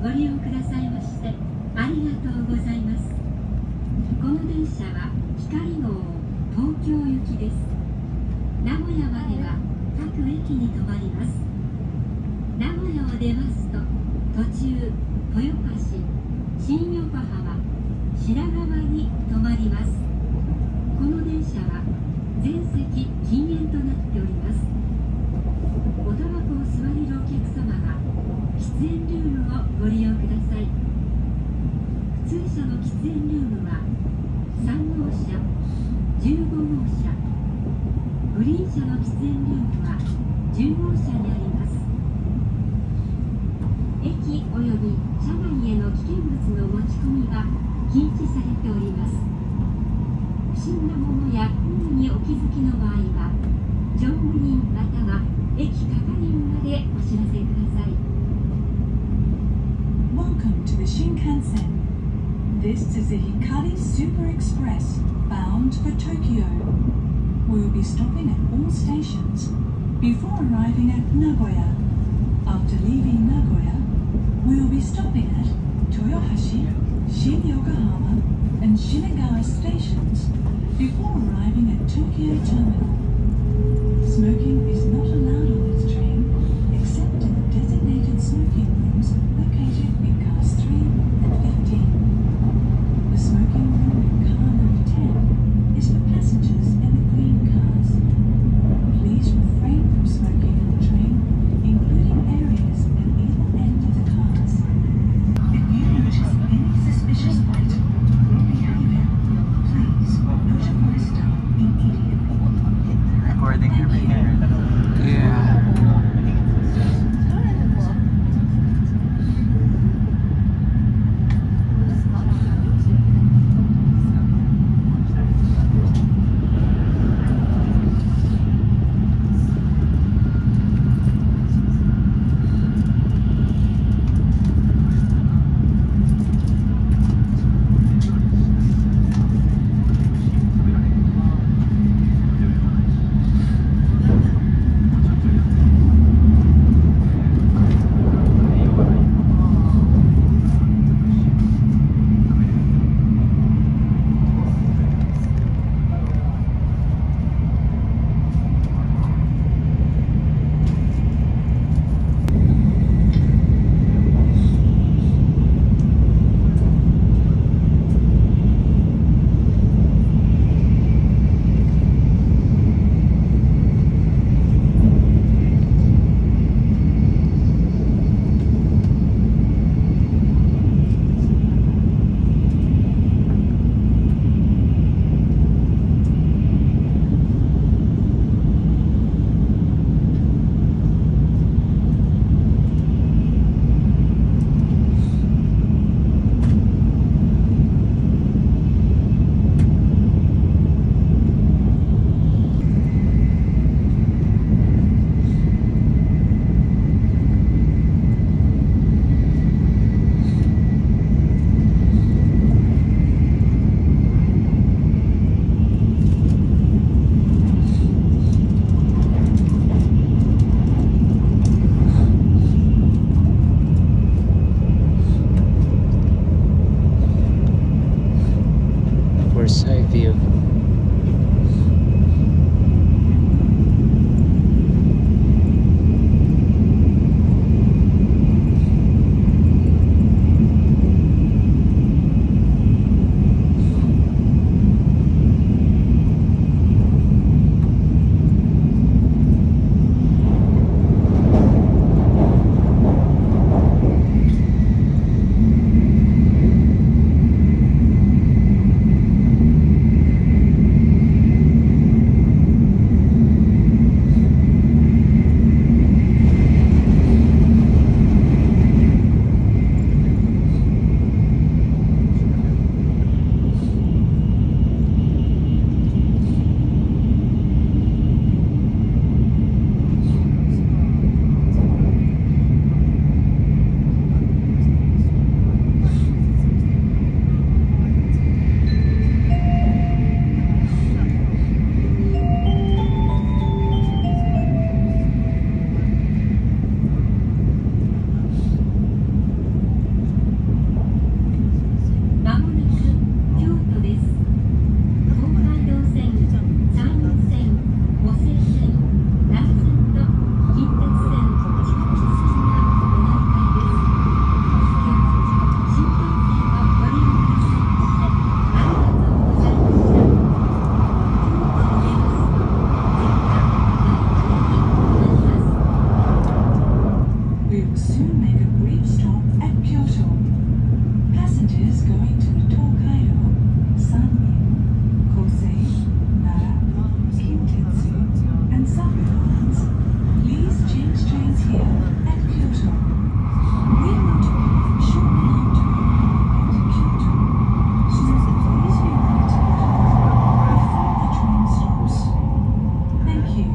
ご利用くださいましてありがとうございます。この電車は光号東京行きです。名古屋までは各駅に停まります。名古屋を出ますと途中豊橋、新横浜、品川に停まります。この電車は全席禁煙となっております。おタバコを吸われるお客様は喫煙ルームをご利用ください。普通車の喫煙ルームは3号車、15号車、グリーン車の喫煙ルームは10号車にあります。駅および車内への危険物の持ち込みは禁止されております。不審なものや行為にお気づきの場合は乗務員または駅係員までお知らせください。 Welcome to the Shinkansen. This is the Hikari Super Express bound for Tokyo. We will be stopping at all stations before arriving at Nagoya. After leaving Nagoya, we will be stopping at Toyohashi, Shin-Yokohama, and Shinagawa stations before arriving at Tokyo Terminal. Smoking is not allowed on this train except in the designated smoking rooms located in cars 3 and 15. The smoking room in car number 10 is for passengers in the green cars. Please refrain from smoking on the train, including areas at either end of the cars. If you notice any suspicious item or behavior, please notify staff immediately. Recording everything. Yeah. make a brief stop at Kyoto. Passengers going to Tokaido, Sanrin, Kosei, Nara, Kintetsu, and Sapporo lines, please change trains here at Kyoto. We will depart shortly after at Kyoto, so please be ready to board before the train stops. Thank you.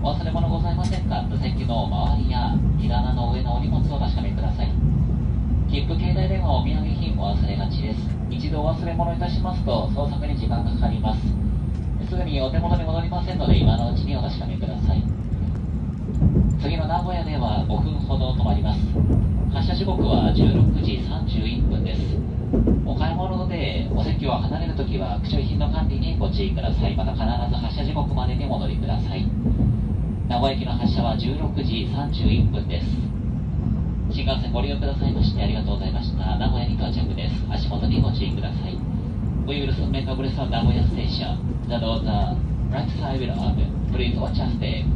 お忘れ物ございませんか？座席の周りや荷棚の上のお荷物をお確かめください。切符、携帯電話、お土産品お忘れがちです。一度お忘れ物いたしますと捜索に時間がかかります。すぐにお手元に戻りませんので今のうちにお確かめください。次の名古屋では5分ほど止まります。発車時刻は16時31分です。お買い物でお席を離れるときは貴重品の管理にご注意ください。また必ず発車時刻までにお戻りください。名古屋駅の発車は16時31分です。新幹線ご利用くださいましてありがとうございました。名古屋に到着です。足元にご注意ください。We will soon make a break from Nagoya Station. The doors are right side will open. Please watch us stay.